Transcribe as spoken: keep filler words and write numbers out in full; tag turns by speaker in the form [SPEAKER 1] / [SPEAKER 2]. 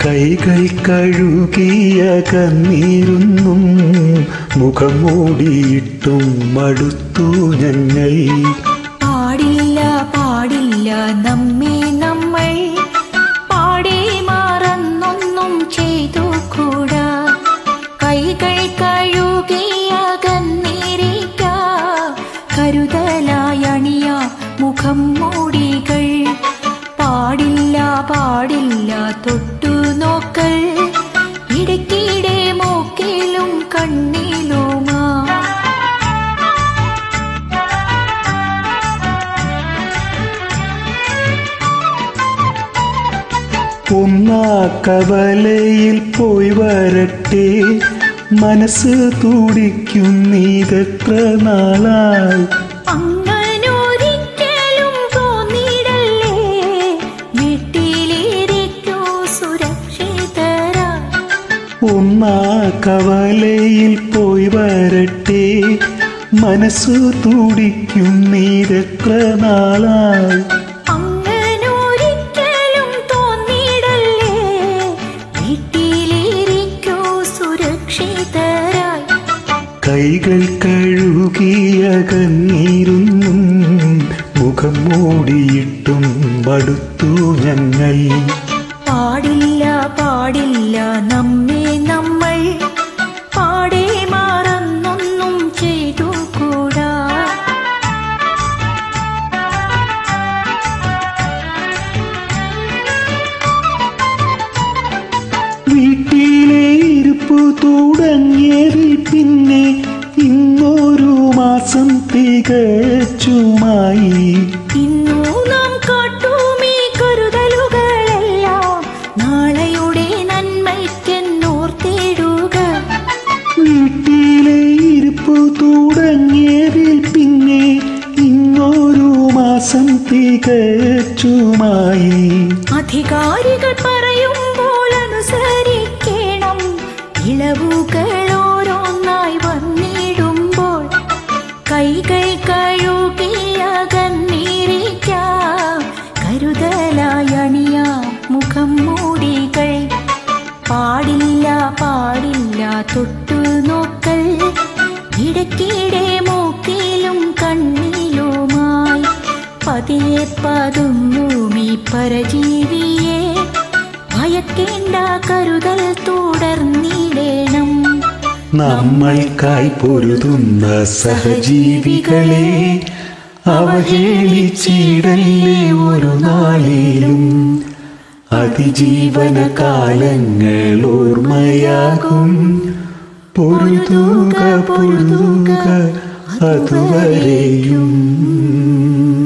[SPEAKER 1] കൈകൾ കഴുകിയ കണ്ണീരുന്നും മുഖം മൂടിയിട്ടും മടുത്തു ഞങ്ങൾ.
[SPEAKER 2] പാടില്ല പാടില്ല നമ്മെ നമ്മൾ പാടെ മറന്നൊന്നും ചെയ്തു കൂടാ. കൈകൾ കഴുകിയ കണ്ണീരിക്ക കരുതലായണിയ മുഖം മൂടികൾ. പാടില്ല പാടില്ല തൊട്ടു നോക്കൽ ഇടയ്ക്കിടെ മൂക്കിലും കണ്ണിലുമാ.
[SPEAKER 1] ഒന്നാ കവലയിൽ പോയി വരട്ടെ, മനസ്സ് തുടിക്കും നീതെത്ര നാളായി.
[SPEAKER 2] അങ്ങനൊരിക്കലും തോന്നിടല്ലേ, വീട്ടിലിരിക്കൂ സുരക്ഷിതരായി.
[SPEAKER 1] ഒന്നാ കവലയിൽ പോയി വരട്ടെ, മനസ്സ് തുടിക്കും നീതെത്ര നാളായി. കൈകൾ കഴുകിയ കണ്ണീരുന്നും മുഖം മൂടിയിട്ടും മടുത്തു ഞങ്ങൾ.
[SPEAKER 2] പാടില്ല പാടില്ല നമ്മെ നമ്മൾ പാടെ മറന്നൊന്നും ചെയ്തു കൂടാ.
[SPEAKER 1] വീട്ടിലെ ഇരിപ്പ് തുടങ്ങിയതിൽ പിന്നെ ഇന്നൊരു മാസം തികച്ചുമായി.
[SPEAKER 2] ഇന്നു നാം കാട്ടുമീ കരുതലുകളെല്ലാം നാളെയുടെ നന്മയ്ക്കെന്നോർത്തിടുക.
[SPEAKER 1] വീട്ടിലെ ഇരിപ്പ് തുടങ്ങിയതിൽ പിന്നെ ഇന്നൊരു മാസം തികച്ചുമായി.
[SPEAKER 2] അധികാരികൾ പറയുമ്പോൾ അനുസരിക്കണം, ഇളവുകൾ ഓരോന്നായി വന്നിടുമ്പോൾ. കൈകൾ കഴുകിയ കണ്ണീരിക്കാം കരുതലായണിയ മുഖം മൂടികൾ. പാടില്ല പാടില്ല തൊട്ടു നോക്കൽ ഇടയ്ക്കിടെ മൂക്കിലും കണ്ണിലുമായി. പതിയെ പതുങ്ങുമീ പരജീവിയെ ഭയക്കേണ്ട, കരുതൽ തുടർന്നിടണം.
[SPEAKER 1] നമ്മൾക്കായി പൊരുതുന്ന സഹജീവികളെ അവഹേളിച്ചിടല്ലേ ഒരു നാളിലും. അതിജീവന കാലങ്ങൾ ഓർമ്മയാകും. പൊരുതുക പൊരുതുക അതുവരെയും.